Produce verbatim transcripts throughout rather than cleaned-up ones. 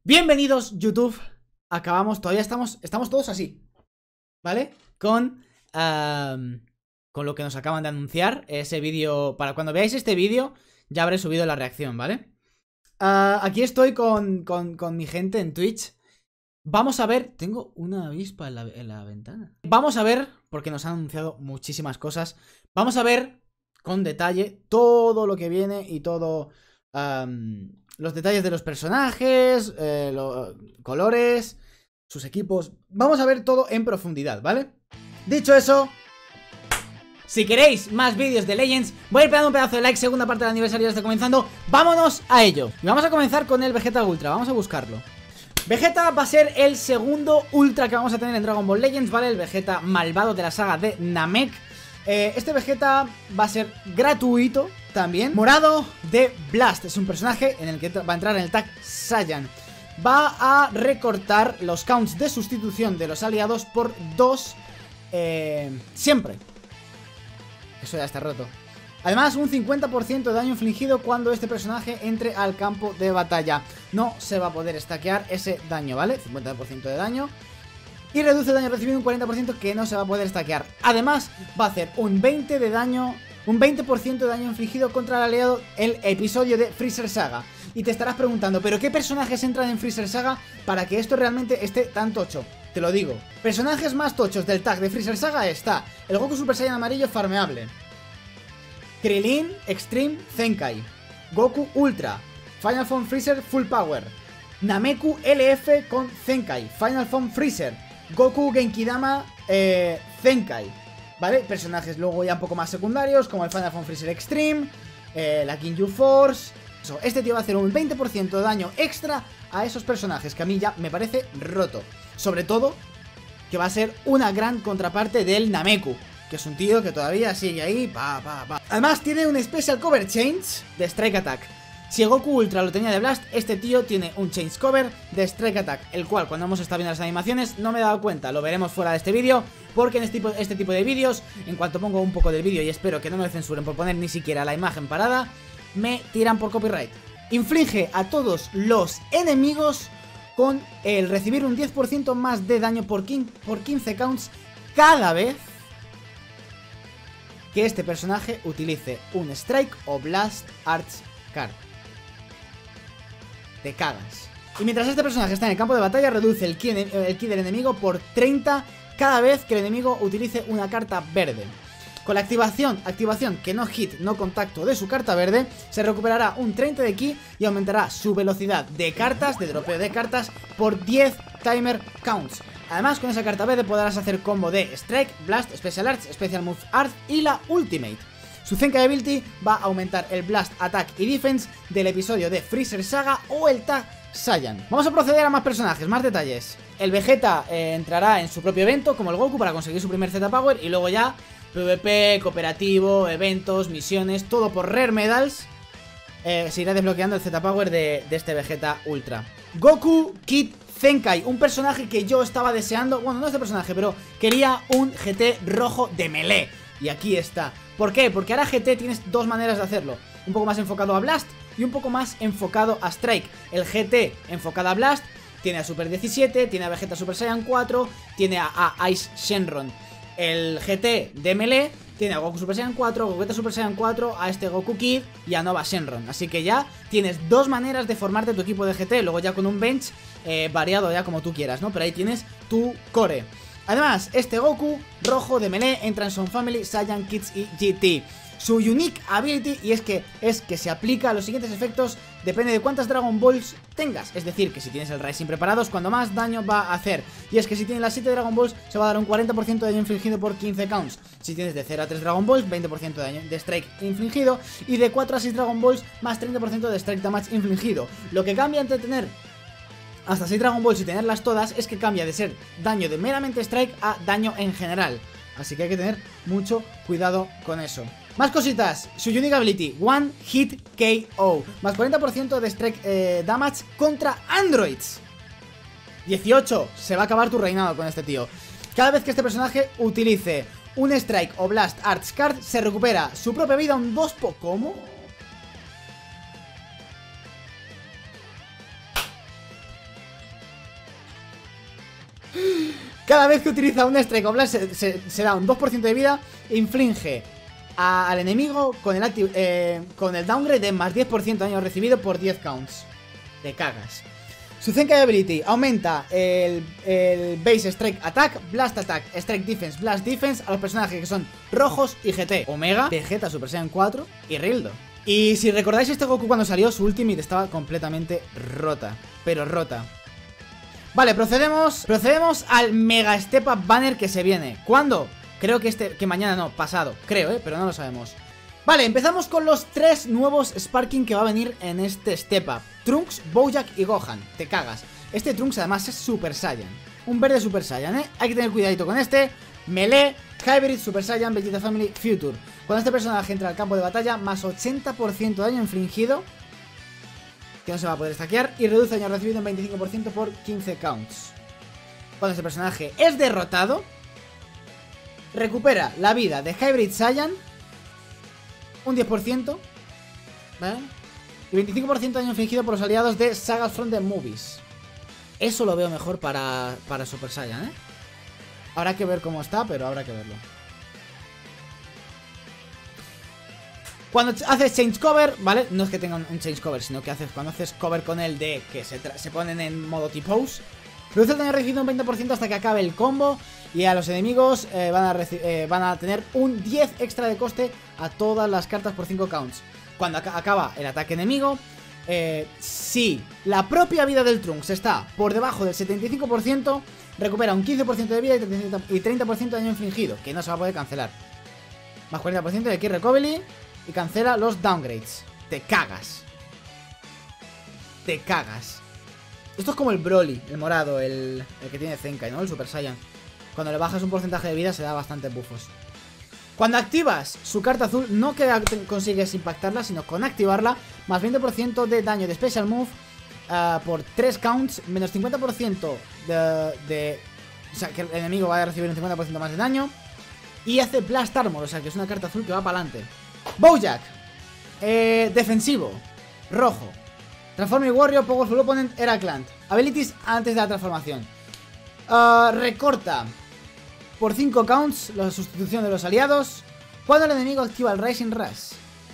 Bienvenidos, YouTube. Acabamos, todavía estamos, estamos todos así, ¿vale? Con, uh, con lo que nos acaban de anunciar. Ese vídeo, para cuando veáis este vídeo ya habré subido la reacción, ¿vale? Uh, aquí estoy con, con, con mi gente en Twitch. Vamos a ver, tengo una avispa en la, en la ventana. Vamos a ver, porque nos han anunciado muchísimas cosas. Vamos a ver con detalle todo lo que viene y todo... Um, los detalles de los personajes, eh, los colores, sus equipos. Vamos a ver todo en profundidad, ¿vale? Dicho eso, si queréis más vídeos de Legends, voy a ir pegando un pedazo de like. Segunda parte del aniversario ya está comenzando. Vámonos a ello. Y vamos a comenzar con el Vegeta Ultra, vamos a buscarlo. Vegeta va a ser el segundo Ultra que vamos a tener en Dragon Ball Legends, ¿vale? El Vegeta malvado de la saga de Namek. eh, Este Vegeta va a ser gratuito también. Morado de Blast, es un personaje en el que va a entrar en el tag Saiyan. Va a recortar los counts de sustitución de los aliados por dos eh, siempre. Eso ya está roto. Además, un cincuenta por ciento de daño infligido cuando este personaje entre al campo de batalla. No se va a poder stackear ese daño, ¿vale? cincuenta por ciento de daño. Y reduce daño recibido un cuarenta por ciento que no se va a poder stackear. Además, va a hacer un veinte de daño, un veinte por ciento de daño infligido contra el aliado el episodio de Freezer Saga. Y te estarás preguntando, ¿pero qué personajes entran en Freezer Saga para que esto realmente esté tan tocho? Te lo digo. Personajes más tochos del tag de Freezer Saga está el Goku Super Saiyan amarillo farmeable, Krillin Extreme Zenkai, Goku Ultra, Final Form Freezer Full Power, Nameku L F con Zenkai, Final Form Freezer, Goku Genkidama eh, Zenkai, ¿vale? Personajes luego ya un poco más secundarios como el Final Form Freezer Extreme, eh, la Ginyu Force. Eso, este tío va a hacer un veinte por ciento de daño extra a esos personajes, que a mí ya me parece roto. Sobre todo que va a ser una gran contraparte del Nameku, que es un tío que todavía sigue ahí, pa, pa, pa. Además tiene un Special Cover Change de Strike Attack. Si el Goku Ultra lo tenía de Blast, este tío tiene un Change Cover de Strike Attack, el cual cuando hemos estado viendo las animaciones no me he dado cuenta. Lo veremos fuera de este vídeo, porque en este tipo, este tipo de vídeos, en cuanto pongo un poco del vídeo, y espero que no me censuren por poner ni siquiera la imagen parada, me tiran por copyright. Inflige a todos los enemigos con el recibir un diez por ciento más de daño por quince counts cada vez que este personaje utilice un Strike o Blast Arts Card. Te cagas. Y mientras este personaje está en el campo de batalla, reduce el ki, el ki del enemigo por treinta cada vez que el enemigo utilice una carta verde. Con la activación, activación que no hit, no contacto de su carta verde, se recuperará un treinta de ki y aumentará su velocidad de cartas, de dropeo de cartas, por diez timer counts. Además, con esa carta verde podrás hacer combo de Strike, Blast, Special Arts, Special Move Arts y la Ultimate. Su Zenkai Ability va a aumentar el Blast, Attack y Defense del episodio de Freezer Saga o el tag Saiyan. Vamos a proceder a más personajes, más detalles. El Vegeta eh, entrará en su propio evento como el Goku para conseguir su primer Z Power y luego ya PvP, cooperativo, eventos, misiones, todo por Rare Medals. Eh, se irá desbloqueando el Z Power de, de este Vegeta Ultra. Goku Kid Zenkai, un personaje que yo estaba deseando. Bueno, no este personaje, pero quería un G T rojo de melee. Y aquí está. ¿Por qué? Porque ahora G T tienes dos maneras de hacerlo. Un poco más enfocado a Blast y un poco más enfocado a Strike. El G T enfocado a Blast tiene a Super diecisiete, tiene a Vegeta Super Saiyan cuatro, tiene a, a Ice Shenron. El G T de melee tiene a Goku Super Saiyan cuatro, Gogeta Super Saiyan cuatro, a este Goku Kid y a Nova Shenron. Así que ya tienes dos maneras de formarte tu equipo de G T. Luego ya con un bench eh, variado ya como tú quieras, ¿no? Pero ahí tienes tu core. Además, este Goku rojo de melee entra en Son Family, Saiyan Kids y G T. Su unique ability y es que es que se aplica a los siguientes efectos. Depende de cuántas Dragon Balls tengas. Es decir, que si tienes el Rising preparados, cuando más daño va a hacer. Y es que si tienes las siete Dragon Balls, se va a dar un cuarenta por ciento de daño infligido por quince counts. Si tienes de cero a tres Dragon Balls, veinte por ciento de daño de Strike infligido. Y de cuatro a seis Dragon Balls, más treinta por ciento de Strike Damage infligido. Lo que cambia entre tener hasta seis Dragon Balls y tenerlas todas es que cambia de ser daño de meramente Strike a daño en general. Así que hay que tener mucho cuidado con eso. Más cositas, su Unique Ability, One Hit K O, más cuarenta por ciento de Strike eh, Damage contra Androids. dieciocho, se va a acabar tu reinado con este tío. Cada vez que este personaje utilice un Strike o Blast Arts Card, se recupera su propia vida un dos por... ¿Cómo? Cada vez que utiliza un Strike o Blast se, se, se da un dos por ciento de vida. Inflige a, al enemigo con el, active, eh, con el downgrade de más diez por ciento de daño recibido por diez counts. Te cagas. Su Zenkai Ability aumenta el, el Base Strike Attack, Blast Attack, Strike Defense, Blast Defense a los personajes que son rojos y G T, Omega, Vegeta Super Saiyan cuatro y Rildo. Y si recordáis, este Goku cuando salió, su Ultimate estaba completamente rota, pero rota. Vale, procedemos procedemos al Mega Step Up Banner que se viene. ¿Cuándo? Creo que este, que mañana no, pasado, creo, eh, pero no lo sabemos. Vale, empezamos con los tres nuevos Sparking que va a venir en este Step Up. Trunks, Bojack y Gohan, te cagas. Este Trunks además es Super Saiyan, un verde Super Saiyan, eh. Hay que tener cuidadito con este. Melee, Hybrid, Super Saiyan, Vegeta Family, Future. Cuando este personaje entra al campo de batalla, más ochenta por ciento de daño infligido, que no se va a poder stackear, y reduce daño recibido en veinticinco por ciento por quince counts. Cuando este personaje es derrotado, recupera la vida de Hybrid Saiyan un diez por ciento, ¿vale? Y veinticinco por ciento de daño infligido por los aliados de Sagas from the Movies. Eso lo veo mejor para, para Super Saiyan, ¿eh? Habrá que ver cómo está, pero habrá que verlo. Cuando haces change cover, ¿vale? No es que tenga un change cover, sino que haces cuando haces cover con el de que se, se ponen en modo T-pose, reduce el daño recibido un veinte por ciento hasta que acabe el combo. Y a los enemigos eh, van, a eh, van a tener un diez extra de coste a todas las cartas por cinco counts. Cuando ac acaba el ataque enemigo, eh, si la propia vida del Trunks está por debajo del setenta y cinco por ciento, recupera un quince por ciento de vida y treinta por ciento de daño infligido, que no se va a poder cancelar. Más cuarenta por ciento de Key Recovery y cancela los downgrades. Te cagas. Te cagas. Esto es como el Broly, el morado, el, el que tiene Zenkai, ¿no? El Super Saiyan. Cuando le bajas un porcentaje de vida se da bastante buffos. Cuando activas su carta azul, no que consigues impactarla, sino con activarla, más veinte por ciento de daño de Special Move uh, por tres counts, menos cincuenta por ciento de, de... O sea, que el enemigo va a recibir un cincuenta por ciento más de daño. Y hace Blast Armor, o sea, que es una carta azul que va para adelante. Bojack, eh, defensivo, rojo. Transforming Warrior, Powerful Opponent, Heraclant. Abilities antes de la transformación. Uh, recorta por cinco counts la sustitución de los aliados cuando el enemigo activa el Rising Rush.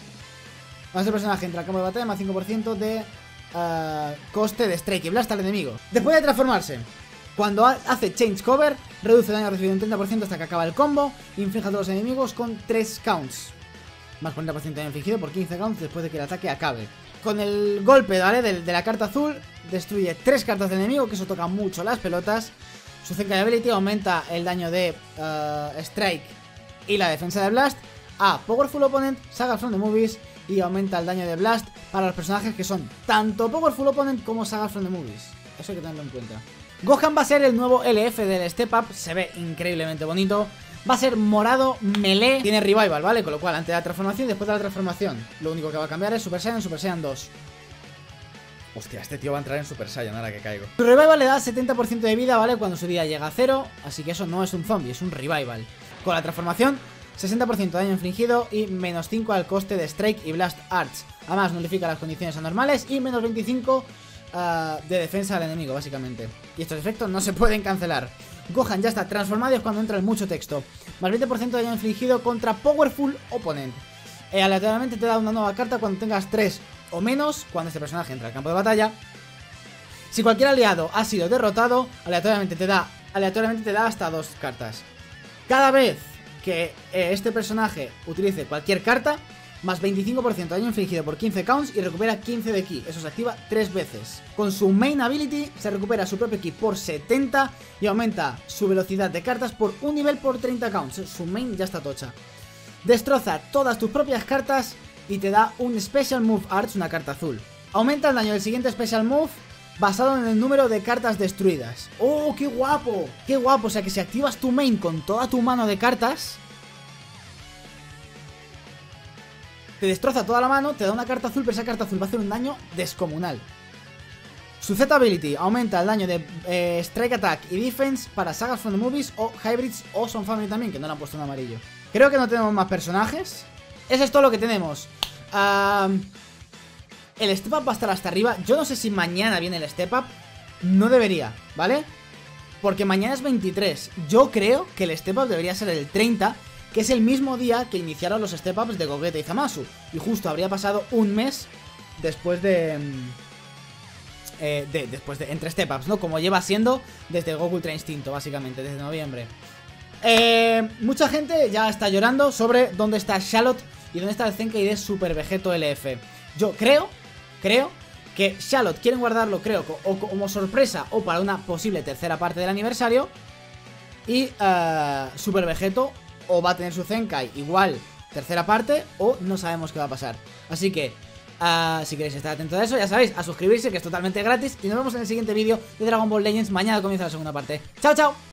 Cuando este personaje entra al campo de batalla, más cinco por ciento de uh, coste de Strike y Blast al enemigo. Después de transformarse, cuando hace Change Cover, reduce el daño recibido un treinta por ciento hasta que acaba el combo. Inflige a todos los enemigos con tres counts. Más cuarenta por ciento de daño infligido por quince counts después de que el ataque acabe. Con el golpe, ¿vale? De, de la carta azul, destruye tres cartas de enemigo, que eso toca mucho las pelotas. Su Zenkai Ability aumenta el daño de uh, Strike y la defensa de Blast a Powerful Opponent, Saga from the Movies, y aumenta el daño de Blast para los personajes que son tanto Powerful Opponent como Saga from the Movies. Eso hay que tenerlo en cuenta. Gohan va a ser el nuevo L F del Step Up, se ve increíblemente bonito. Va a ser morado, melee, tiene revival, ¿vale? Con lo cual, antes de la transformación y después de la transformación, lo único que va a cambiar es Super Saiyan, Super Saiyan dos. Hostia, este tío va a entrar en Super Saiyan ahora que caigo. Su revival le da setenta por ciento de vida, ¿vale? Cuando su vida llega a cero, así que eso no es un zombie, es un revival. Con la transformación, sesenta por ciento de daño infligido y menos cinco al coste de Strike y Blast Arts. Además, nulifica las condiciones anormales y menos veinticinco uh, de defensa al enemigo, básicamente. Y estos efectos no se pueden cancelar. Gohan ya está transformado y es cuando entra el mucho texto. Más veinte por ciento de daño infligido contra Powerful Opponent. Eh, aleatoriamente te da una nueva carta cuando tengas tres o menos, cuando este personaje entra al campo de batalla. Si cualquier aliado ha sido derrotado, aleatoriamente te da, aleatoriamente te da hasta dos cartas. Cada vez que eh, este personaje utilice cualquier carta, más veinticinco por ciento de daño infligido por quince counts y recupera quince de ki. Eso se activa tres veces. Con su main ability se recupera su propio ki por setenta y aumenta su velocidad de cartas por un nivel por treinta counts. Su main ya está tocha. Destroza todas tus propias cartas y te da un Special Move Arts, una carta azul. Aumenta el daño del siguiente Special Move basado en el número de cartas destruidas. ¡Oh, qué guapo! ¡Qué guapo! O sea que si activas tu main con toda tu mano de cartas, te destroza toda la mano, te da una carta azul, pero esa carta azul va a hacer un daño descomunal. Su Z Ability aumenta el daño de eh, Strike Attack y Defense para Sagas from the Movies o Hybrids o Son Family también, que no le han puesto en amarillo. Creo que no tenemos más personajes. Eso es todo lo que tenemos. Um, el Step Up va a estar hasta arriba. Yo no sé si mañana viene el Step Up. No debería, ¿vale? Porque mañana es veintitrés. Yo creo que el step up debería ser el treinta, que es el mismo día que iniciaron los step ups de Gogeta y Zamasu. Y justo habría pasado un mes después de... Eh, de después de... entre step ups, ¿no? Como lleva siendo desde Goku Ultra Instinto, básicamente, desde noviembre. Eh, mucha gente ya está llorando sobre dónde está Shallot y dónde está el Zenkai de Super Vegeto L F. Yo creo, creo que Shallot quieren guardarlo, creo, o como sorpresa o para una posible tercera parte del aniversario. Y uh, Super Vegeto o va a tener su Zenkai igual tercera parte o no sabemos qué va a pasar. Así que uh, si queréis estar atentos a eso, ya sabéis, a suscribirse, que es totalmente gratis. Y nos vemos en el siguiente vídeo de Dragon Ball Legends. Mañana comienza la segunda parte. ¡Chao, chao!